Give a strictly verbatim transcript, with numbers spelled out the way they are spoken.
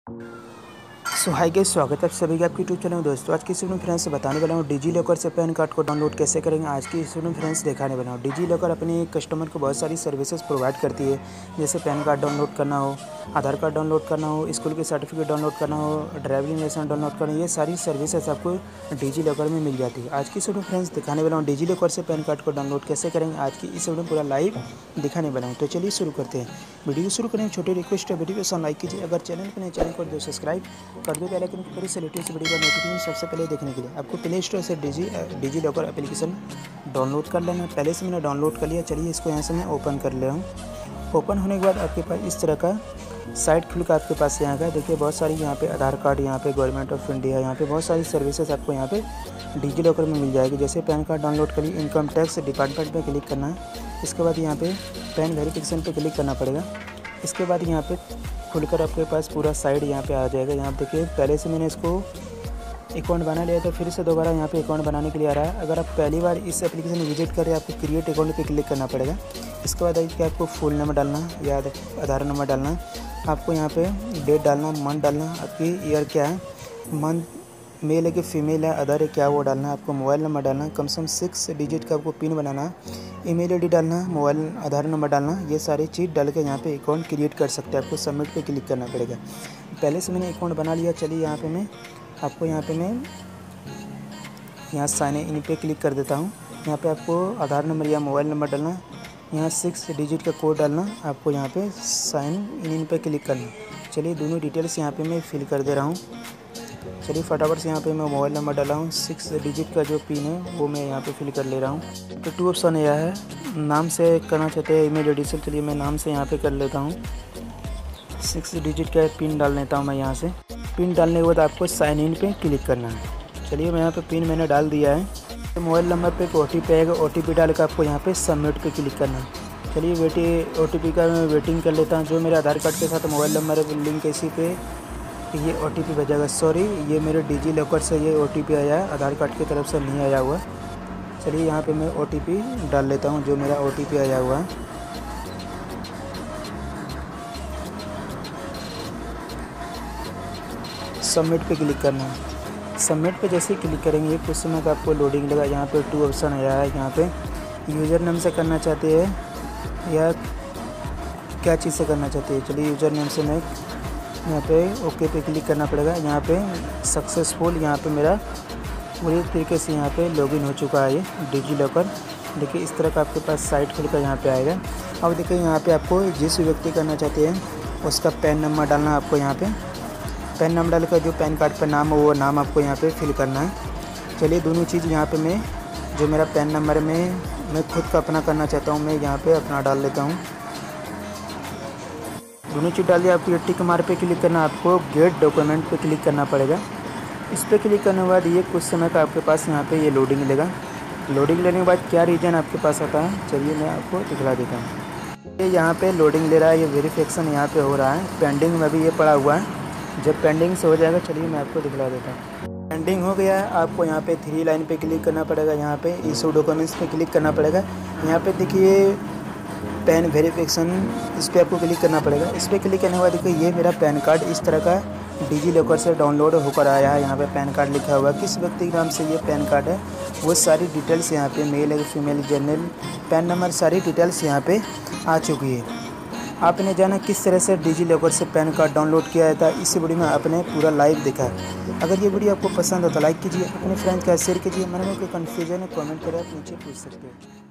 सो hi guys, स्वागत है आप सभी का आपके यूट्यूब चैनल में। दोस्तों आज की इस वीडियो में फ्रेंड्स बताने वाला हूँ डिजी लॉकर से पैन कार्ड को डाउनलोड कैसे करेंगे। आज की इस वीडियो में फ्रेंड्स दिखाने वाला हूँ। डिजी लॉकर अपने कस्टमर को बहुत सारी सर्विसेज प्रोवाइड करती है, जैसे पैन कार्ड डाउनलोड करना हो, आधार कार्ड डाउनलोड करना हो, स्कूल के सर्टिफिकेट डाउनलोड करना हो, ड्राइविंग लाइसेंस डाउनलोड करना हो। ये सारी सर्विसेज आपको डिजी लॉकर में मिल जाती है। आज की इस वीडियो में फ्रेंड्स दिखाने वाला हूँ डिजी लॉकर से पैन कार्ड को डाउनलोड कैसे करेंगे। आज की इस वीडियो में पूरा लाइव दिखाने वाला हूँ। तो चलिए शुरू करते हैं। वीडियो शुरू करें छोटी रिक्वेस्ट है, वीडियो को लाइक कीजिए। अगर चैनल पर नए चैनल को सब्सक्राइब कर दो, पहले पूरी से लेटेस्ट वीडियो का नोटिफिकेशन सबसे पहले देखने के लिए आपको प्ले स्टोर से digi digi locker application download कर लेना। पहले से मैंने डाउनलोड कर लिया। चलिए इसको यहाँ से मैं ओपन कर ले रहा हूँ। ओपन होने के बाद आपके पास इस तरह का साइट खुल कर आपके पास यहाँ का देखिए, बहुत सारी यहाँ पे आधार कार्ड, यहाँ पे गवर्नमेंट ऑफ इंडिया, यहाँ पे बहुत सारी सर्विसेज आपको यहाँ पे डिजी लॉकर में मिल जाएगी। जैसे पैन कार्ड डाउनलोड करिए, इनकम टैक्स डिपार्टमेंट पे क्लिक करना है। इसके बाद यहाँ पे पैन वेरिफिकेशन पे क्लिक करना पड़ेगा। इसके बाद यहाँ पे खुलकर आपके पास पूरा साइड यहाँ पे आ जाएगा। यहाँ देखिए पहले से मैंने इसको अकाउंट बना लिया, तो फिर से दोबारा यहाँ पे अकाउंट बनाने के लिए आ रहा है। अगर आप पहली बार इस एप्लीकेशन में विजिट करें, आपको क्रिएट अकाउंट पे क्लिक करना पड़ेगा। इसके बाद देखिए आपको फुल नंबर डालना या आधार नंबर डालना, आपको यहाँ पे डेट डालना, मंथ डालना, आपकी ईयर क्या है, मंथ मेल है कि फीमेल है, अदर है क्या वो डालना है। आपको मोबाइल नंबर डालना, कम से कम सिक्स डिजिट का आपको पिन बनाना, ईमेल आईडी डालना, मोबाइल आधार नंबर डालना। ये सारी चीज़ डाल के यहाँ पे अकाउंट क्रिएट कर सकते हैं। आपको सबमिट पे क्लिक करना पड़ेगा। पहले से मैंने अकाउंट बना लिया। चलिए यहाँ पे मैं आपको यहाँ पे मैं यहाँ साइन इन पे क्लिक कर देता हूँ। यहाँ पे आपको आधार नंबर या मोबाइल नंबर डालना, यहाँ सिक्स डिजिट का कोड डालना, आपको यहाँ पे साइन इन इन पे क्लिक करना। चलिए दोनों डिटेल्स यहाँ पे मैं फिल कर दे रहा हूँ। चलिए फटाफट से यहाँ पे मैं मोबाइल नंबर डाला हूँ, सिक्स डिजिट का जो पिन है वो मैं यहाँ पे फिल कर ले रहा हूँ। तो टू ऑप्शन आया है, नाम से करना चाहते हैं ईमेल आईडी से। चलिए मैं नाम से यहाँ पे कर लेता हूँ। सिक्स डिजिट का पिन डाल लेता हूँ मैं यहाँ से। पिन डालने के बाद आपको साइन इन पे क्लिक करना है। चलिए मैं यहाँ पे पिन मैंने डाल दिया है। तो मोबाइल नंबर पे एक ओ टी पी आएगा, ओ टी पी डाल कर आपको यहाँ पे सबमिट पे क्लिक करना है। चलिए वेटी ओ टी पी का मैं वेटिंग कर लेता हूँ। जो मेरे आधार कार्ड के साथ मोबाइल नंबर लिंक इसी पे ये ओ टी पी भेजेगा। सॉरी, ये मेरे डिजी लॉकर से ये ओ टी पी आया है, आधार कार्ड की तरफ से नहीं आया हुआ। चलिए यहाँ पे मैं ओ टी पी डाल लेता हूँ, जो मेरा ओ टी पी आया हुआ है। सबमिट पे क्लिक करना है। सबमिट पे जैसे ही क्लिक करेंगे कुछ समय का आपको लोडिंग लगा। यहाँ पे टू ऑप्शन आया है। यहाँ पे यूज़र नेम से करना चाहते हैं या क्या चीज़ से करना चाहते हैं। चलिए यूज़र नेम से मैं यहाँ पे ओके पे क्लिक करना पड़ेगा। यहाँ पे सक्सेसफुल, यहाँ पे मेरा पूरी तरीके से यहाँ पे लॉगिन हो चुका है ये डिजी लॉकर। देखिए इस तरह का आपके पास साइट खुलकर यहाँ पे आएगा। अब देखिए यहाँ पे आपको जिस व्यक्ति करना चाहते हैं उसका पैन नंबर डालना। आपको यहाँ पे पैन नंबर डालकर जो पैन कार्ड पर नाम हो वो नाम आपको यहाँ पे फिल करना है। चलिए दोनों चीज़ यहाँ पे मैं जो मेरा पैन नंबर में मैं खुद का अपना करना चाहता हूँ, मैं यहाँ पे अपना डाल लेता हूँ। दोनों चीज़ डाल दिया। आपको ये टिक मार पे क्लिक करना, आपको गेट डॉक्यूमेंट पे क्लिक करना पड़ेगा। इस पर क्लिक करने के बाद ये कुछ समय का आपके पास यहाँ पे ये लोडिंग लेगा। लोडिंग लेने के बाद क्या रीजन आपके पास आता है, चलिए मैं आपको दिखला देता हूँ। ये यहाँ पे लोडिंग ले रहा है, ये वेरिफिकेशन यहाँ पे हो रहा है। पेंडिंग में भी ये पड़ा हुआ है। जब पेंडिंग से हो जाएगा चलिए मैं आपको दिखला देता हूँ। पेंडिंग हो गया है। आपको यहाँ पे थ्री लाइन पे क्लिक करना पड़ेगा। यहाँ पे इशू डॉक्यूमेंट्स पे क्लिक करना पड़ेगा। यहाँ पे देखिए पैन वेरिफिकेशन, इस पर आपको क्लिक करना पड़ेगा। इस पर क्लिक करने के बाद देखिए ये मेरा पैन कार्ड इस तरह का डिजी लॉकर से डाउनलोड होकर आया है। यहाँ पे पैन कार्ड लिखा हुआ है, किस व्यक्ति के नाम से ये पैन कार्ड है वो सारी डिटेल्स यहाँ पे, मेल है फीमेल, जनरल, पैन नंबर, सारी डिटेल्स यहाँ पे आ चुकी है। आपने जाना किस तरह से डिजी लॉकर से पैन कार्ड डाउनलोड किया था, इस वीडियो में आपने पूरा लाइव देखा। अगर ये वीडियो आपको पसंद हो तो लाइक कीजिए, अपने फ्रेंड का शेयर कीजिए। मन में कोई कन्फ्यूजन है कमेंट करें, आप नीचे पूछ सकते हैं।